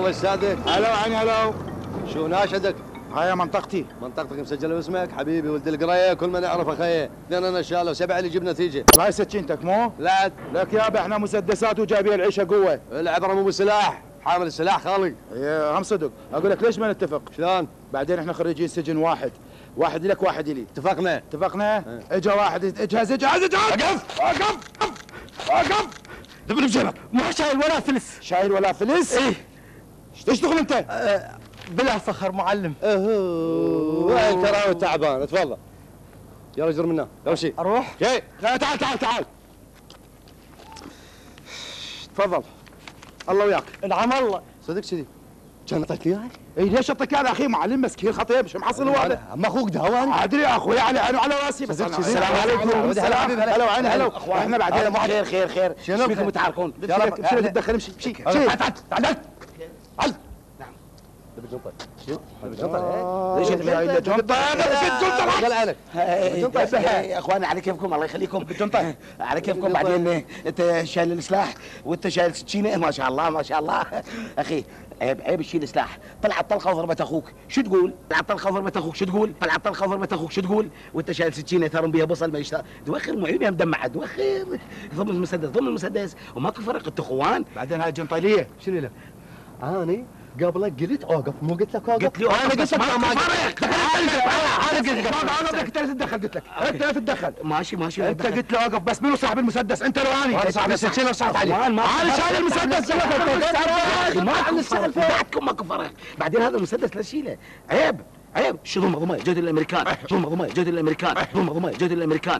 الله يسعدك. هلا وعيني هلا. شو ناشدك؟ هاي منطقتي. منطقتك مسجله باسمك حبيبي ولد القريه، كل ما نعرف اخي. اثنين انا ان شاء الله وسبعه اللي جبنا نتيجه. هاي سكينتك مو؟ لا لك يابا احنا مسدسات وجايبين العيشه قوه. العبره مو بالسلاح، حامل السلاح خالي. هم صدق. اقول لك ليش ما نتفق؟ شلون؟ بعدين احنا خريجين سجن واحد، واحد لك واحد لي. اتفقنا. اتفقنا؟ اجا واحد اجهز اجهز اجهز. وقف وقف وقف. دبل بجيبك، ما شايل ولا فلس. شايل ولا فلس؟ ايه. ايش تشتغل انت؟ بلا فخر معلم. انت راوي تعبان، تفضل. يلا اجر منا، يلا امشي. اروح؟ جاي. لا تعال تعال تعال. تفضل. الله وياك. نعم الله. صدق كذي. كان اعطيت لي اياه؟ اي ليش اعطيك هذا اخي معلم مسكين خطيب شو محصل هو هذا؟ اما اخوك دهواني. ادري يا اخوي على راسي بس. السلام عليكم. هلا وعين هلا. احنا بعدين خير خير خير. شنو بكم متعاركون؟ يلا امشي تتدخل امشي امشي. تعال تعال تعال. نعم. بالجنطه. شنو؟ بالجنطه. ليش جاي جنطه؟ قال بالجنطه يا اخواني على كيفكم الله يخليكم. بالجنطه على كيفكم. بعدين انت شايل السلاح وانت شايل سكينه. ما شاء الله ما شاء الله. اخي عيب تشيل سلاح. طلعت طلقه وضربت اخوك شو تقول؟ طلعت طلقه وضربت اخوك شو تقول؟ طلعت طلقه وضربت اخوك شو تقول؟ وانت شايل سكينه ترم بها بصل ما يشتغل. دوخر مو عيونها مدمعه دوخر. ضم المسدس ضم المسدس وماكو فرق انتوا اخوان. بعدين هاي الجنطيليه شنو لك؟ اني قبلك قلت اوقف، مو قلت لك اوقف؟ قلت لي انا قلت لك ما انا قلت لك انا بدك تتدخل. قلت لك انت لا تتدخل. ماشي ماشي. انت قلت لي اوقف بس منو صاحب المسدس؟ انت لو اني صاحب السكينه وصعت عليه. انا شايل المسدس. ما عندنا الشغل بعدكم ماكو فرق. بعدين هذا المسدس لا تشيله. عيب شو ضم ضماي جهد الامريكان. ضم ضماي جهد الامريكان. ضم ضماي جهد الامريكان.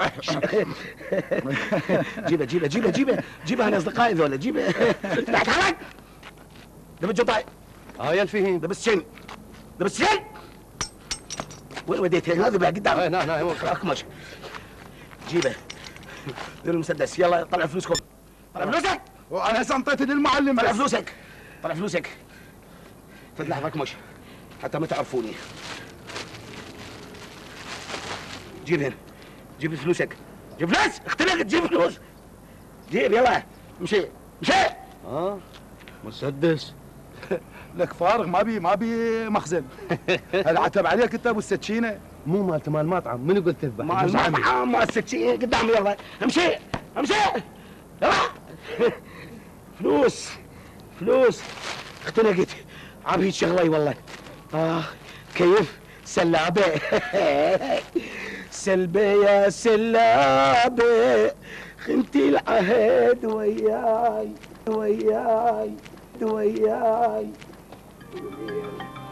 جيبه انا اصدقائي ذولا جيبه. تعال دب الجطاي. هاي الفيهين. دب السجن. دب السجن. وين وديته؟ هذا بعد قدام. هنا اكمش. جيبه. دير المسدس. يلا طلع فلوسكم. طلع فلوسك. وانا هسه انطيتني للمعلم. طلع فلوسك. طلع فلوسك. خذ لحظة اكمش حتى ما تعرفوني. جيب هنا. جيب فلوسك. جيب فلوس. اختلقت جيب فلوس. جيب يلا. مشي. مسدس. لك فارغ ما بي مخزن. هل عتب عليك انت ابو السكينه؟ مو مالته مال مطعم، من قلت تذبح؟ مال السكينه قدامي. يلا امشي يلا. فلوس اختنقت. عبيد شغلي والله. كيف سلابه. سلبه يا سلابه خنتي العهد وياي.